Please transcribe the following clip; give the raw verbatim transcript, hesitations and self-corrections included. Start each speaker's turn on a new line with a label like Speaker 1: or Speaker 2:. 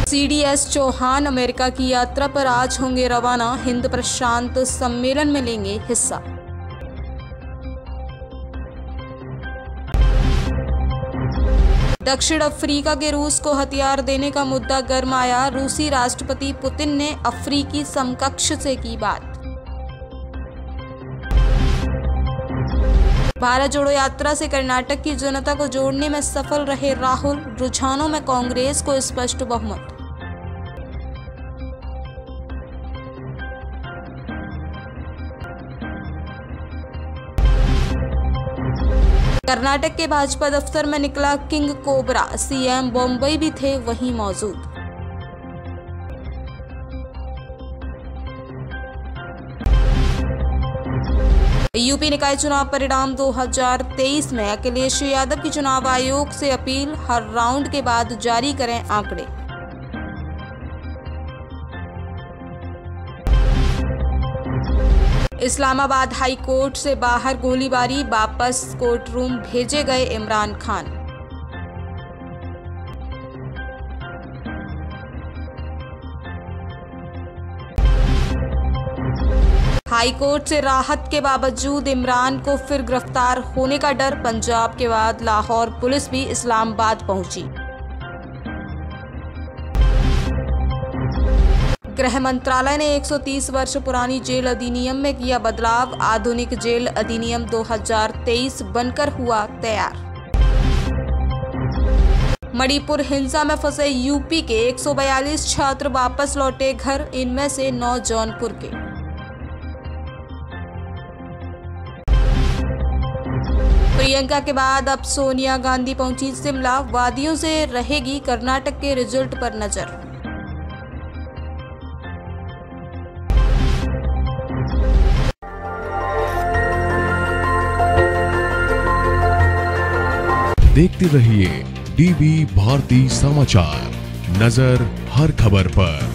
Speaker 1: सी D S Chauhan America की यात्रा पर आज होंगे रवाना, हिंद प्रशांत सम्मेलन में लेंगे हिस्सा। दक्षिण अफ्रीका के रूस को हथियार देने का मुद्दा गरमाया, रूसी राष्ट्रपति पुतिन ने अफ्रीकी समकक्ष से की बात। भारत जोड़ो यात्रा से कर्नाटक की जनता को जोड़ने में सफल रहे राहुल, रुझानों में कांग्रेस को स्पष्ट बहुमत। कर्नाटक के भाजपा दफ्तर में निकला king cobra, C M Bommai भी थे वहीं मौजूद। यूपी निकाय चुनाव परिणाम दो हज़ार तेईस में अखिलेश यादव की चुनाव आयोग से अपील, हर राउंड के बाद जारी करें आंकड़े। इस्लामाबाद हाई कोर्ट से बाहर गोलीबारी, वापस कोर्ट रूम भेजे गए इमरान खान। हाई कोर्ट से राहत के बावजूद इमरान को फिर गिरफ्तार होने का डर, पंजाब के बाद लाहौर पुलिस भी इस्लामाबाद पहुंची। गृह मंत्रालय ने एक सौ तीस वर्ष पुरानी जेल अधिनियम में किया बदलाव, आधुनिक जेल अधिनियम दो हज़ार तेईस बनकर हुआ तैयार। मणिपुर हिंसा में फंसे यूपी के एक सौ बयालीस छात्र वापस लौटे घर, इनमें से नौ जौनपुर के। प्रियंका के बाद अब सोनिया गांधी पहुंची शिमला, वादियों से रहेगी कर्नाटक के रिजल्ट पर नजर।
Speaker 2: देखते रहिए डीबी भारती समाचार, नजर हर खबर पर।